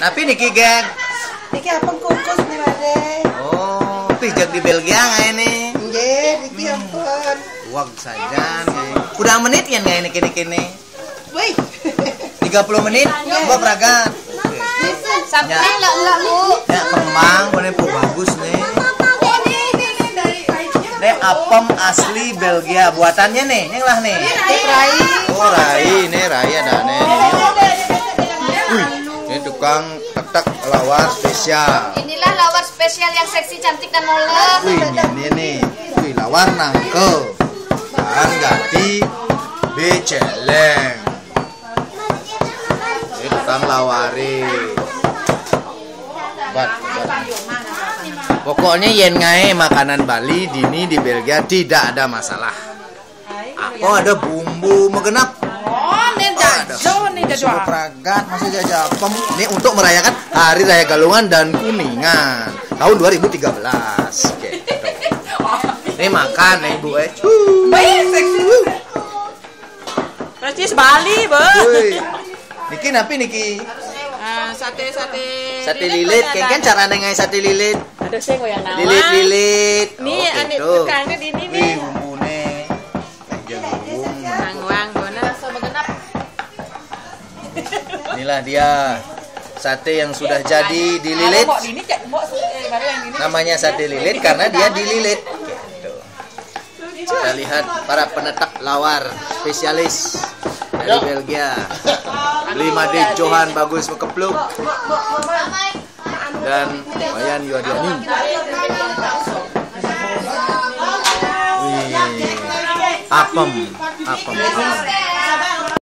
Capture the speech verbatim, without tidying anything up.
Tapi niki geng. Niki apem kukus nih Made. Oh, pijak di Belgia nggak ini? Nggih, niki ampun. Wag saja nih. Udah menit ya nggak ini kini kini? Wih. tiga puluh menit. Gua peragat. Sampai enggak enggak Bu. Ya kembang, boleh bu bagus nih. Ini apem asli Belgia, buatannya nih, yang lah nih. Rai. Oh rai, ini rai ada nih. Wih, ini tukang tek-tek lawar spesial. Inilah lawar spesial yang seksi, cantik dan molek. Wih, ini nih, wih lawar nangke, dan ganti beceleng. Ini tukang lawari. Bat, bat. Pokoknya yen ngae makanan Bali dini di Belgia tidak ada masalah. Apa ada bumbu megenap? Oh, nih jajo nih jajo. Sudah peragat masih jaja apem. Ini untuk merayakan Hari Raya Galungan dan Kuningan tahun dua ribu tiga belas. Gitu. Ini makan nih Bu eh. Baik seksi. Percis Bali, Bu. Wih. Niki napi niki? Ah, sate sate. Sate lilit, kan cara nengai sate lilit. Ada sing yang nama. Lilit-lilit. Nih, Oh, anik gitu. tukangnya di ini Wih, nih. bumbune. Kanjeng bumbu. Wang-wang, gimana rasa begenap? Inilah dia sate yang sudah jadi dililit. Namanya sate lilit karena dia dililit. Gitu. Kita lihat para penetak lawar spesialis dari Belgia. Beli Made Johan bagus mekepluk. Dan Wayan Yuadiani. Wih, apem, apem, apem.